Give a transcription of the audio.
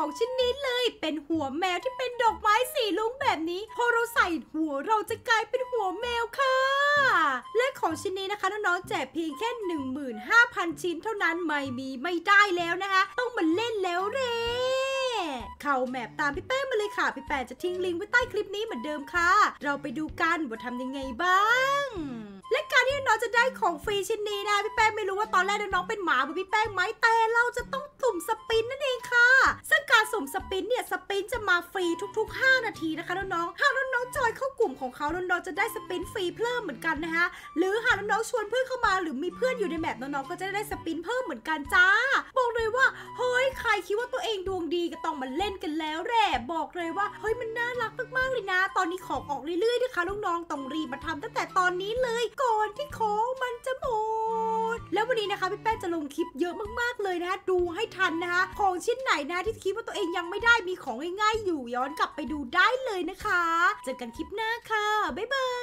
ของชิ้นนี้เลยเป็นหัวแมวที่เป็นดอกไม้สีลุ้งแบบนี้พอเราใส่หัวเราจะกลายเป็นหัวแมวค่ะและของชิ้นนี้นะคะน้องๆแจกเพียงแค่ 15,000 ชิ้นเท่านั้นไม่ได้แล้วนะคะต้องมาเล่นแล้วเร่เข้าแมปตามพี่แป้งมาเลยค่ะพี่แป้งจะทิ้งลิงก์ไว้ใต้คลิปนี้เหมือนเดิมค่ะเราไปดูกันว่าทำยังไงบ้างและการที่น้องจะได้ของฟรีชิ้นนี้นะพี่แป้งไม่รู้ว่าตอนแรกน้องเป็นหมาเหมือนพี่แป้งไหมแต่เราจะต้องสุ่มสปินนั่นเองค่ะซึ่งการสุ่มสปินเนี่ยสปินจะมาฟรีทุกๆ5นาทีนะคะน้องๆหากน้องๆจอยเข้ากลุ่มของเขาน้องๆจะได้สปินฟรีเพิ่มเหมือนกันนะคะหรือหากน้องๆชวนเพื่อนเข้ามาหรือมีเพื่อนอยู่ในแมปน้องๆก็จะได้สปินเพิ่มเหมือนกันจ้าบอกเลยว่าเฮ้ยใครคิดว่าตัวเองดวงดีก็ต้องมาเล่นกันแล้วแหละบอกเลยว่าเฮ้ยมันน่ารักมากๆเลยนะตอนนี้ของออกเรื่อยๆนะคะน้องๆต้องรีบมาทำตั้งแต่ตอนนี้เลยก่อนที่ของมันจะหมดแล้ววันนี้นะคะพี่แป้งจะลงคลิปเยอะมากๆเลยนะคะดูให้ทันนะคะของชิ้นไหนนะที่คิดว่าตัวเองยังไม่ได้มีของง่ายๆอยู่ย้อนกลับไปดูได้เลยนะคะเจอกันคลิปหน้าค่ะบ๊ายบาย